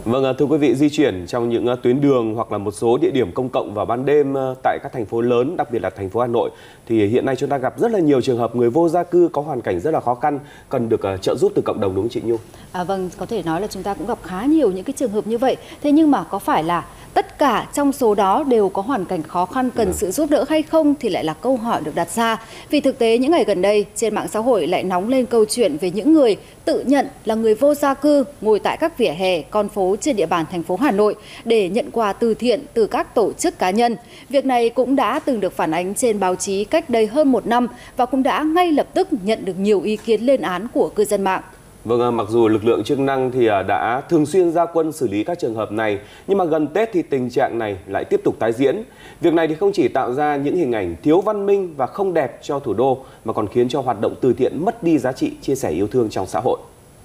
Vâng, thưa quý vị, di chuyển trong những tuyến đường hoặc là một số địa điểm công cộng vào ban đêm tại các thành phố lớn, đặc biệt là thành phố Hà Nội, thì hiện nay chúng ta gặp rất là nhiều trường hợp người vô gia cư có hoàn cảnh rất là khó khăn, cần được trợ giúp từ cộng đồng, đúng không chị Nhung? Vâng, có thể nói là chúng ta cũng gặp khá nhiều những cái trường hợp như vậy. Thế nhưng mà có phải là tất cả trong số đó đều có hoàn cảnh khó khăn cần sự giúp đỡ hay không thì lại là câu hỏi được đặt ra. Vì thực tế những ngày gần đây trên mạng xã hội lại nóng lên câu chuyện về những người tự nhận là người vô gia cư ngồi tại các vỉa hè, con phố trên địa bàn thành phố Hà Nội để nhận quà từ thiện từ các tổ chức cá nhân. Việc này cũng đã từng được phản ánh trên báo chí cách đây hơn 1 năm và cũng đã ngay lập tức nhận được nhiều ý kiến lên án của cư dân mạng. Vâng, mặc dù lực lượng chức năng thì đã thường xuyên ra quân xử lý các trường hợp này, nhưng mà gần Tết thì tình trạng này lại tiếp tục tái diễn. Việc này thì không chỉ tạo ra những hình ảnh thiếu văn minh và không đẹp cho thủ đô, mà còn khiến cho hoạt động từ thiện mất đi giá trị chia sẻ yêu thương trong xã hội.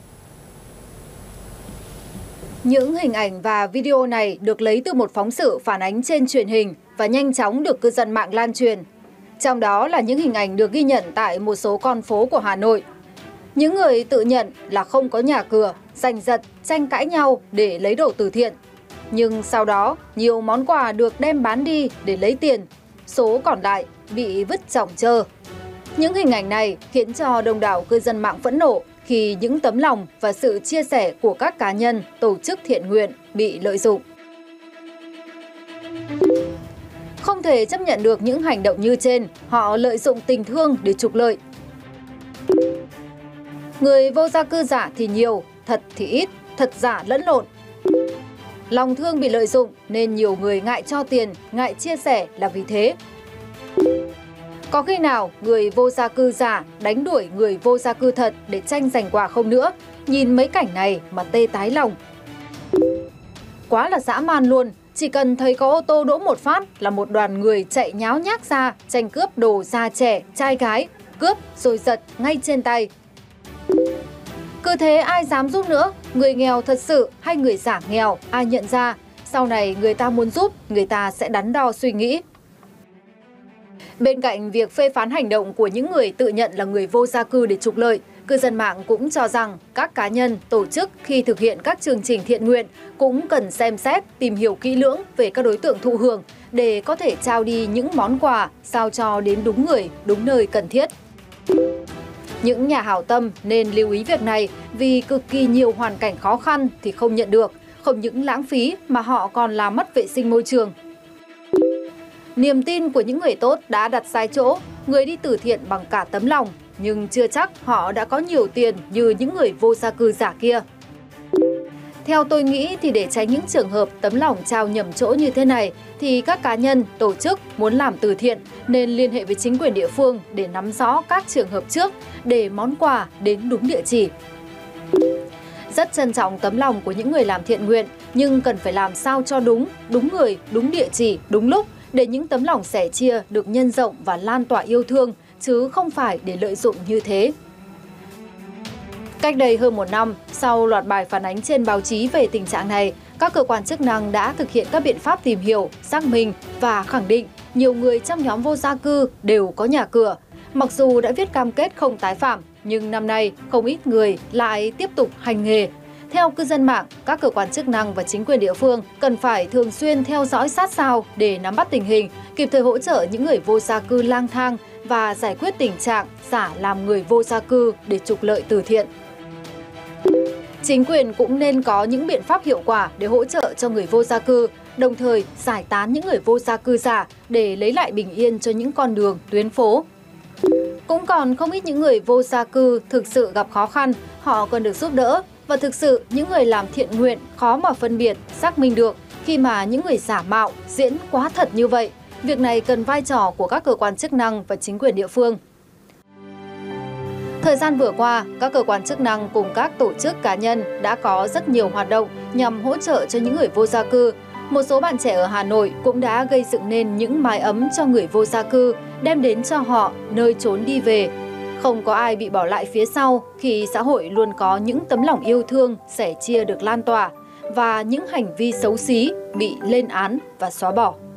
Những hình ảnh và video này được lấy từ một phóng sự phản ánh trên truyền hình và nhanh chóng được cư dân mạng lan truyền. Trong đó là những hình ảnh được ghi nhận tại một số con phố của Hà Nội. Những người tự nhận là không có nhà cửa, giành giật, tranh cãi nhau để lấy đồ từ thiện. Nhưng sau đó, nhiều món quà được đem bán đi để lấy tiền, số còn lại bị vứt chỏng trơ. Những hình ảnh này khiến cho đông đảo cư dân mạng phẫn nộ khi những tấm lòng và sự chia sẻ của các cá nhân, tổ chức thiện nguyện bị lợi dụng. Không thể chấp nhận được những hành động như trên, họ lợi dụng tình thương để trục lợi. Người vô gia cư giả thì nhiều, thật thì ít, thật giả lẫn lộn. Lòng thương bị lợi dụng nên nhiều người ngại cho tiền, ngại chia sẻ là vì thế. Có khi nào người vô gia cư giả đánh đuổi người vô gia cư thật để tranh giành quà không nữa? Nhìn mấy cảnh này mà tê tái lòng. Quá là dã man luôn, chỉ cần thấy có ô tô đỗ một phát là một đoàn người chạy nháo nhác ra, tranh cướp đồ già trẻ, trai gái, cướp rồi giật ngay trên tay. Cứ thế ai dám giúp nữa, người nghèo thật sự hay người giả nghèo, ai nhận ra, sau này người ta muốn giúp, người ta sẽ đắn đo suy nghĩ. Bên cạnh việc phê phán hành động của những người tự nhận là người vô gia cư để trục lợi, cư dân mạng cũng cho rằng các cá nhân, tổ chức khi thực hiện các chương trình thiện nguyện cũng cần xem xét, tìm hiểu kỹ lưỡng về các đối tượng thụ hưởng để có thể trao đi những món quà sao cho đến đúng người, đúng nơi cần thiết. Những nhà hảo tâm nên lưu ý việc này vì cực kỳ nhiều hoàn cảnh khó khăn thì không nhận được, không những lãng phí mà họ còn làm mất vệ sinh môi trường. Niềm tin của những người tốt đã đặt sai chỗ, người đi từ thiện bằng cả tấm lòng, nhưng chưa chắc họ đã có nhiều tiền như những người vô gia cư giả kia. Theo tôi nghĩ thì để tránh những trường hợp tấm lòng trao nhầm chỗ như thế này thì các cá nhân, tổ chức muốn làm từ thiện nên liên hệ với chính quyền địa phương để nắm rõ các trường hợp trước để món quà đến đúng địa chỉ. Rất trân trọng tấm lòng của những người làm thiện nguyện nhưng cần phải làm sao cho đúng người, đúng địa chỉ, đúng lúc để những tấm lòng sẻ chia được nhân rộng và lan tỏa yêu thương chứ không phải để lợi dụng như thế. Cách đây hơn 1 năm, sau loạt bài phản ánh trên báo chí về tình trạng này, các cơ quan chức năng đã thực hiện các biện pháp tìm hiểu, xác minh và khẳng định nhiều người trong nhóm vô gia cư đều có nhà cửa. Mặc dù đã viết cam kết không tái phạm, nhưng năm nay không ít người lại tiếp tục hành nghề. Theo cư dân mạng, các cơ quan chức năng và chính quyền địa phương cần phải thường xuyên theo dõi sát sao để nắm bắt tình hình, kịp thời hỗ trợ những người vô gia cư lang thang và giải quyết tình trạng giả làm người vô gia cư để trục lợi từ thiện. Chính quyền cũng nên có những biện pháp hiệu quả để hỗ trợ cho người vô gia cư, đồng thời giải tán những người vô gia cư giả để lấy lại bình yên cho những con đường, tuyến phố. Cũng còn không ít những người vô gia cư thực sự gặp khó khăn, họ cần được giúp đỡ. Và thực sự, những người làm thiện nguyện khó mà phân biệt, xác minh được khi mà những người giả mạo, diễn quá thật như vậy. Việc này cần vai trò của các cơ quan chức năng và chính quyền địa phương. Thời gian vừa qua, các cơ quan chức năng cùng các tổ chức cá nhân đã có rất nhiều hoạt động nhằm hỗ trợ cho những người vô gia cư. Một số bạn trẻ ở Hà Nội cũng đã gây dựng nên những mái ấm cho người vô gia cư, đem đến cho họ nơi trốn đi về. Không có ai bị bỏ lại phía sau khi xã hội luôn có những tấm lòng yêu thương, sẻ chia được lan tỏa và những hành vi xấu xí bị lên án và xóa bỏ.